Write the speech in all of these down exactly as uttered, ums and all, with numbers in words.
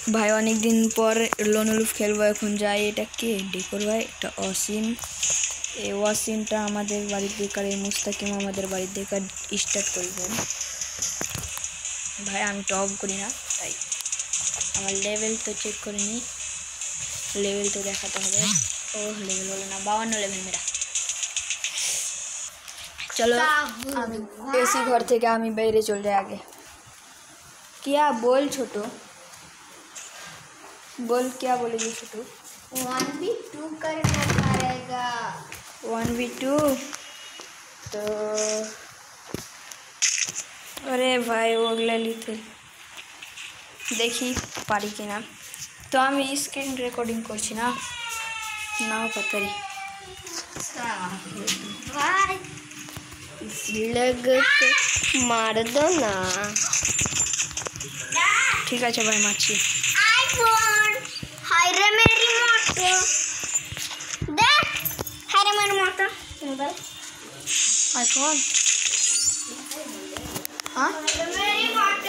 ভাই অনেক দিন পর লোনলুফ খেলবো। এখন যাই, এটা কে ডেকোর ভাই, এটা অসীম। এই অসীমটা আমাদের বাড়ির দিকে, এই মুস্তাকিম আমাদের বাড়ির দিকে স্টার্ট করবেন। ভাই আমি টপ করি না, তাই আমার লেভেল তো চেক করে নিই, লেভেল তো দেখাতে হবে। ও লেভেল বলে না, বাউন্ন লেভেল মেরা। चलो আমি এসি घर থেকে আমি বাইরে চলে যাই आगे। क्या बोल छोटू, बोल क्या बोलेगी छोटू? वन बी टू करना पड़ेगा। वन बी टू तो अरे भाई वो ले ली थे, देखी पारी कि ना। तो আমি স্ক্রিন রেকর্ডিং করছি না, নাও পাতারি भाई इस लग के मार दो ना। ठीक है भाई माची। आईफोन हाय रे मेरी मोटो देख, हाय रे मेरी मोटो मोबाइल आईफोन। हाँ मेरी मोटो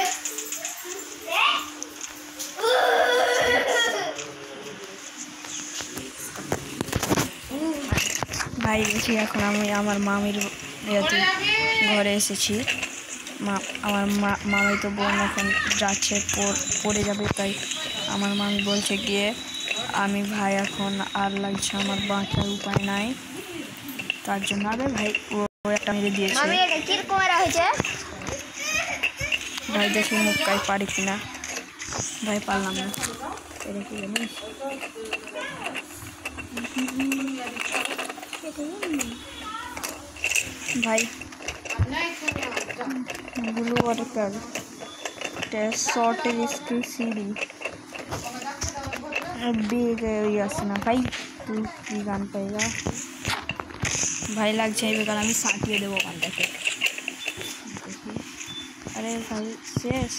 ভাই দেখি এখন আমি আমার মামির ইয়াতে ঘরে এসেছি। মা আমার মামাই তো বোন এখন যাচ্ছে, পড়ে যাবে, তাই আমার মামি বলছে গিয়ে আমি ভাই এখন আর লাগছে, আমার বাঁচার উপায় নাই, তার জন্য আরে ভাই ও একটা মেরে দিয়েছে। আমি এটা কি করা হয়েছে ভাই দেখি মুক্কাই পারি কিনা। ভাই পারলাম না, এটা কি জানিস भाई ब्लू वाटर कर टेस्ट शॉर्ट इसकी सीडी बिग यासना भाई तू की गान पाएगा भाई लग जाए गान আমি সাটিয়ে দেব গানটাকে। अरे भाई শেষ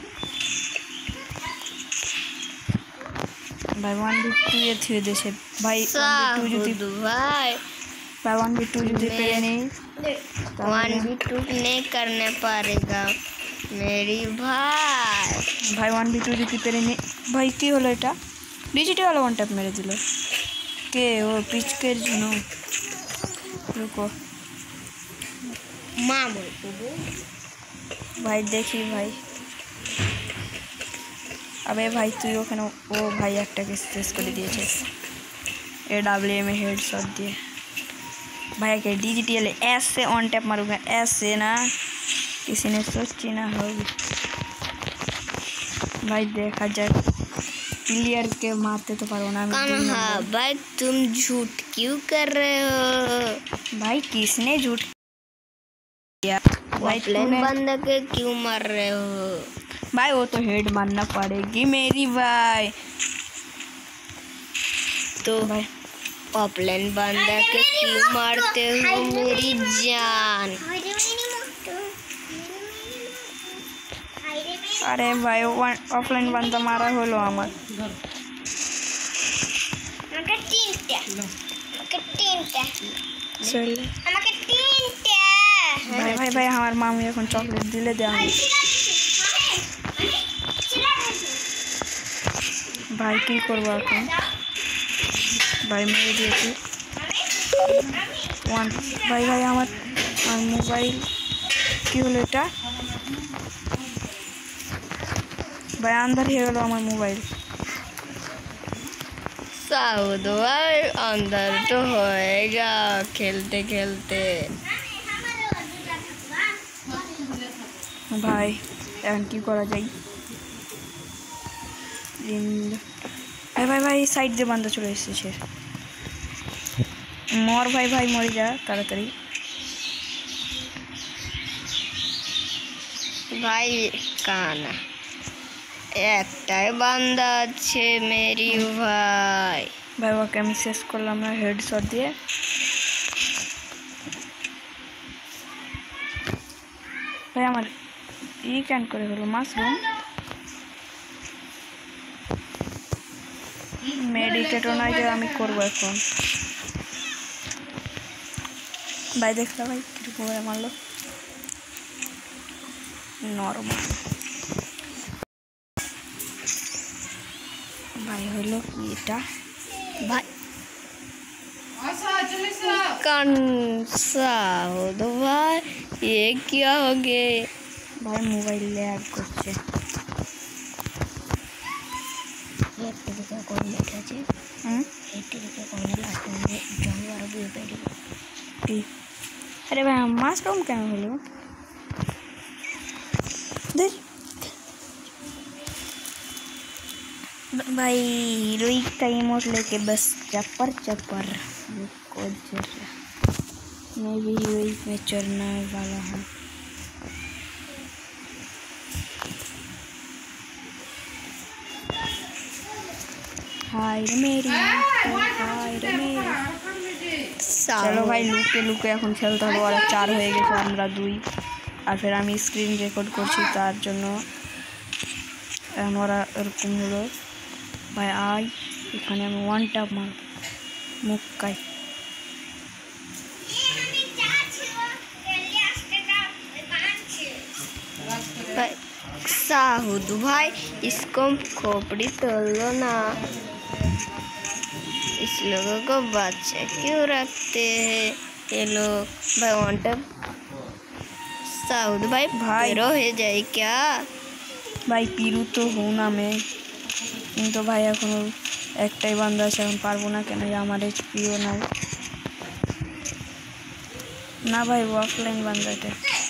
भाई वन बी टू ये थी देशे भाई वन बी टू যদি भाई भाई वन बी टू যদি পেয়ে নেই वन बी टू नहीं करने पड़ेगा मेरी भाई। भाई वन बी टू যদি পেরে নেই ভাই কি হলো, এটা ডিজিটাল वाला वन टैप মেরে দিল কে ও পিচকের জন্য। रुको मां बोल भाई देखी भाई, अबे भाई তুই ওখানে ও ভাই একটাকে শেষ করে দিয়েছে ए डब्ल्यू में हेडशॉट दिए। भाई के डिजिटल ऐसे ऑन टैप मारूंगा, ऐसे ना किसी ने सोची ना होगी। भाई देखा जाए क्लियर के मारते तो पारो ना। हाँ भाई तुम झूठ क्यों कर रहे हो? भाई किसने झूठ किया? भाई प्लेन बंद के क्यों मार रहे हो? भाई वो तो हेड मारना पड़ेगी मेरी भाई। तो भाई प्लेन बंद के क्यों मारते हो मेरी जान? अरे भाई ऑफलाइन बंदा मारा হলো আমার। আমাকে তিনটা আমাকে তিনটা চল আমাকে তিনটা ভাই ভাই ভাই আমার মামি এখন চকলেট দিলে দে আমি। ভাই কি করব এখন? ভাই মেরে দিয়েছি ওয়ান। ভাই ভাই আমার মোবাইল কি হলো এটা? भाई अंदर ही गलो हमारा मोबाइल। साउद भाई अंदर तो होएगा खेलते खेलते। भाई এখন কি করা যায়? ভাই ভাই ভাই সাইড দিয়ে বান্দা চলে এসেছে, মর ভাই ভাই মরে যা তাড়াতাড়ি। ভাই কানা একটাই বান্দা আছে মেরি ভাই। ভাই ওকে আমি শেষ করলাম না হেডশট দিয়ে। ভাই আমার ই ক্যান করে হলো মাশরুম মেডিকেটও নাই যে আমি করবো এখন। ভাই দেখলা ভাই কিরকম মারলো, নরমাল। ভাই হলো কি এটা भाई कौन सा हो दो भाई ये क्या हो गए ভাই মোবাইল ল্যাগ করছে एक तरीके कौन बैठा जी হুম एक तरीके कौन लास्ट में जानवर भी बैठे কি আরে ভাই মাশরুম কেন হলো দেখ भाई हीरोइक का इमोट लेके बस चप्पर चप्पर को चल रहा मैं भी हीरोइक में चढ़ने वाला हूँ हाय रे मेरी हाय रे मेरी चलो भाई लुके लुके এখন খেলতে হবে ওরা চার হয়ে গেছে আমরা দুই আর फिर আমি স্ক্রিন রেকর্ড করছি তার জন্য এখন ওরা এরকম হলো ভাই আই এখানে আমি ওয়ান ট্যাপ মার মুক্কাই साहुद भाई इसको खोपड़ी तोड़ लो ना इस लोगों को बच्चे क्यों रखते हैं ये लोग भाई वांट साहुद भाई भाई रो है जाए क्या ভাই পিরু তো হও না মে কিন্তু ভাই এখনো একটাই বান্দা আছে এখন পারবো না কেন আমার এইচপিও নাই না ভাই অফলাইন বান্দা এটা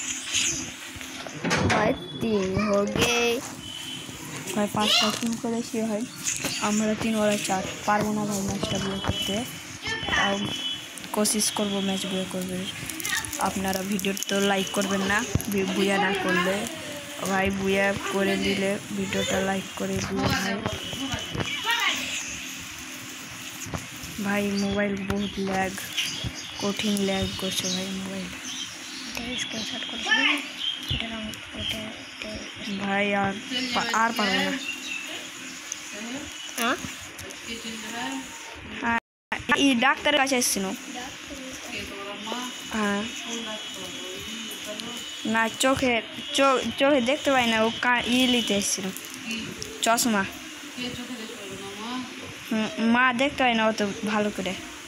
भाई तीन हो गए ভাই পাঁচটা টিম করেছি ভাই আমরা তিন ওরা চার পারবো না ভাই ম্যাচটা বিয়ে করতে তাও কোশিশ করবো ম্যাচ বিয়ে করবে আপনারা ভিডিও তো লাইক করবেন না বুয়া না করলে ভাই বুয়া করে দিলে ভিডিওটা লাইক করে দিও ভাই ভাই মোবাইল বহুত ল্যাগ কঠিন ল্যাগ করছে ভাই মোবাইল स्क्रीनशॉट कर ভাই আর আর পারবো না हाँ হ্যাঁ এই ডাক্তারের কাছে এসেছিল হ্যাঁ না চোখে চোখে দেখতে পাই না ও ই নিতে এসেছিল চশমা মা দেখতে পাই না অত ভালো করে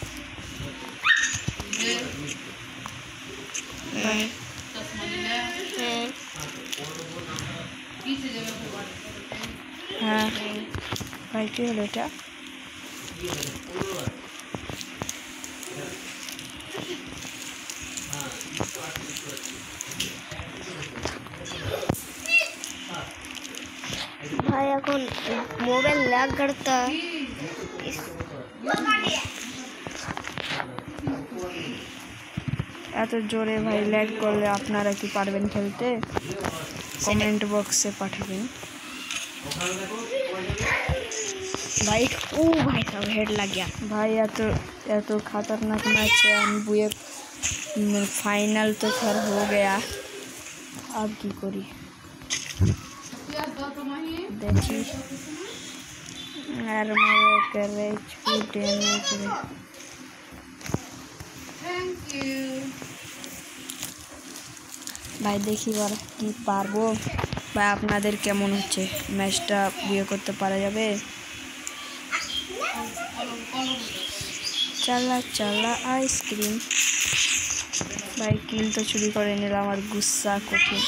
হ্যাঁ ভাই কী হলো এটা भाई এখন মোবাইল ল্যাগ करता এত জোরে ভাই ল্যাগ করলে আপনারা কি পারবেন খেলতে কমেন্ট বক্সে পাঠাবেন भाई ओ भाई सब हेड लग गया भाई এত এত खतरनाक मैच है हम बुए फाइनल तो खैर हो गया अब की करी देखी यार मेरे करे छूटे नहीं करे थैंक यू ভাই দেখি বার কি পারবো ভাই আপনাদের কেমন হচ্ছে ম্যাচটা বিয়ে করতে পারা যাবে চালা চালা আইসক্রিম ভাই কিল তো চুরি করে নিলাম আর গুসা কঠিন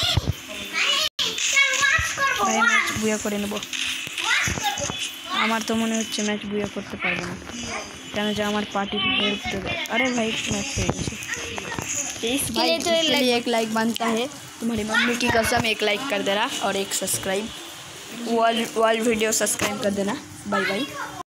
ভাই ম্যাচ বিয়ে করে নেব আমার তো মনে হচ্ছে ম্যাচ বিয়ে করতে পারবো না কেন যে আমার पार्टी हेल्प देगा अरे भाई मैच हो गया इसके लिए तो लिए एक लाइक बनता है तुम्हारी मम्मी की कसम एक लाइक कर देना और एक subscribe all all video subscribe कर देना बाय बाय।